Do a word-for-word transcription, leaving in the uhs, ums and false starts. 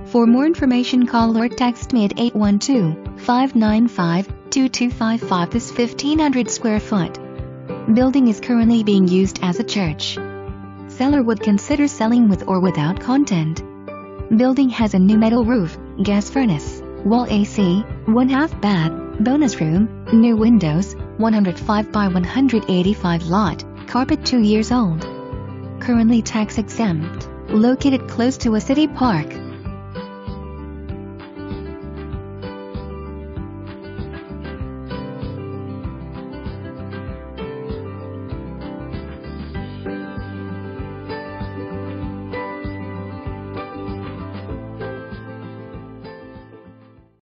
For more information, call or text me at eight one two, five nine five, two two five five. This fifteen hundred square foot building is currently being used as a church. Seller would consider selling with or without content. Building has a new metal roof, gas furnace, wall A C, one half bath, bonus room, new windows, one hundred five by one hundred eighty-five lot, carpet two years old. Currently tax exempt, located close to a city park.